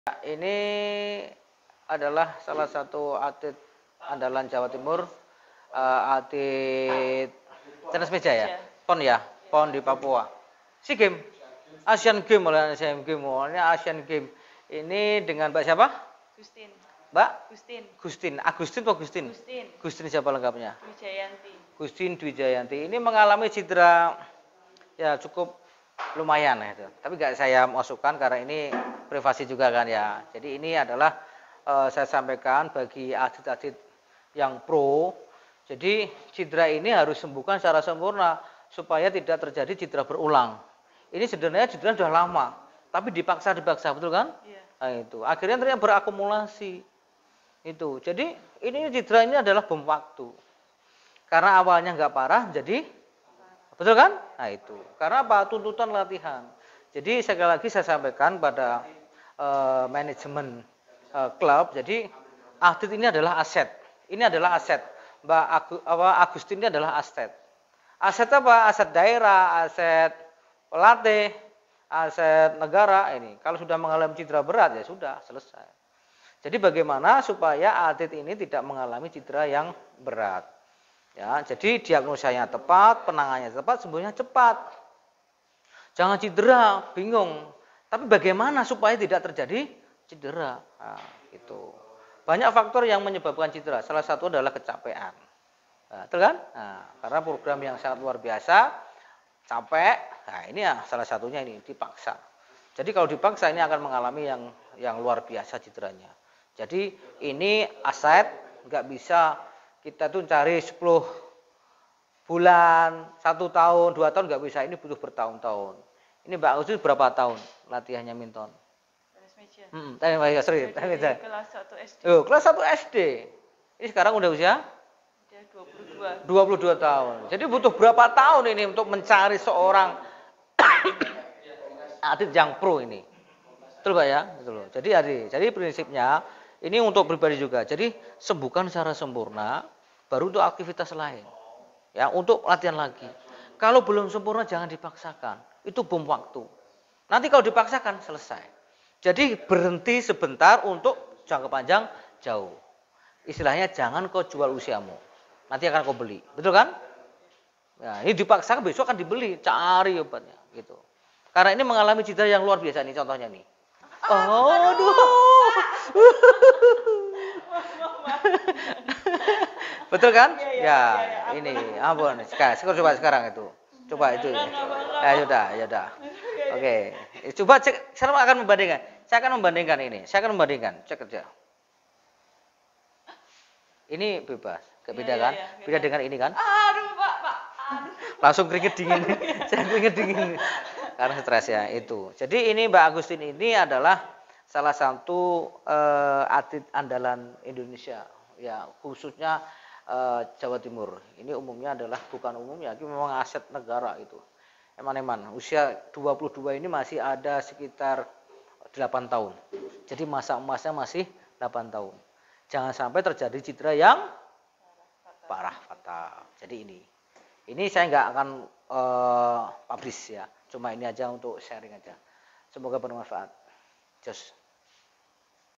Ini adalah salah satu atlet andalan Jawa Timur, atlet tenis meja ya, PON di Papua. SEA Games, Asian Games oleh Asian Games, Asian Games. Ini dengan Mbak siapa? Gustin. Mbak? Gustin. Gustin. Agustin atau Gustin? Gustin. Gustin siapa lengkapnya? Dwijayanti. Gustin Dwijayanti. Ini mengalami cedera ya cukup lumayan ya, tapi nggak saya masukkan karena ini privasi juga kan ya. Jadi ini adalah saya sampaikan bagi atlet-atlet yang pro. Jadi cedera ini harus sembuhkan secara sempurna supaya tidak terjadi cedera berulang. Ini sebenarnya cedera sudah lama, tapi dipaksa betul kan? Iya. Nah, itu akhirnya ternyata berakumulasi. Itu jadi ini cedera ini adalah bom waktu. Karena awalnya nggak parah, jadi betul kan? Nah itu. Karena apa? Tuntutan latihan. Jadi sekali lagi saya sampaikan pada manajemen klub. Jadi atlet ini adalah aset. Ini adalah aset. Mbak Agustin ini adalah aset. Aset apa? Aset daerah, aset pelatih, aset negara ini. Kalau sudah mengalami cedera berat ya sudah selesai. Jadi bagaimana supaya atlet ini tidak mengalami cedera yang berat? Ya, jadi diagnosanya tepat, penanganannya tepat, sembuhnya cepat. Jangan cedera, bingung. Tapi bagaimana supaya tidak terjadi cedera? Nah, itu. Banyak faktor yang menyebabkan cedera. Salah satu adalah kecapean. Nah, betul kan? Nah, karena program yang sangat luar biasa, capek. Nah, ini ya salah satunya ini dipaksa. Jadi kalau dipaksa ini akan mengalami yang luar biasa cederanya. Jadi ini aset, nggak bisa kita tuh cari 10 bulan, 1 tahun, 2 tahun nggak bisa. Ini butuh bertahun-tahun. Ini Mbak Agus berapa tahun latihannya minton? Tenis meja. Tenis meja. Kelas 1 SD. Oh, kelas 1 SD. Ini sekarang udah usia? Udah 22. 22 tahun. Jadi butuh berapa tahun ini untuk mencari seorang atlet yang pro ini? Betul Pak ya? Betul. Jadi prinsipnya ini untuk pribadi juga. Jadi sembuhkan secara sempurna, baru untuk aktivitas lain. Ya, untuk latihan lagi. Kalau belum sempurna jangan dipaksakan. Itu bom waktu. Nanti kalau dipaksakan selesai. Jadi berhenti sebentar untuk jangka panjang jauh. Istilahnya jangan kau jual usiamu. Nanti akan kau beli. Betul kan? Nah, ini dipaksakan besok akan dibeli, cari obatnya gitu. Karena ini mengalami cedera yang luar biasa nih contohnya nih. Oh, aduh. Betul kan? Ya, ini ampun. Coba sekarang itu. Coba itu. Ya sudah. Oke. Coba cek. Saya akan membandingkan. Ini. Saya akan membandingkan. Cek kerja. Ini bebas. Beda kan? Beda dengan ini kan? Aduh, Pak. Langsung keringet dingin. Saya keringet dingin. Karena stres ya itu. Jadi ini Mbak Agustin ini adalah salah satu atlet andalan Indonesia. Ya, khususnya Jawa Timur. Ini umumnya adalah bukan umumnya, ini memang aset negara itu. Eman-eman, usia 22 ini masih ada sekitar 8 tahun. Jadi masa emasnya masih 8 tahun. Jangan sampai terjadi cedera yang parah fatal. Jadi ini saya nggak akan publish ya. Cuma ini aja untuk sharing aja. Semoga bermanfaat. Just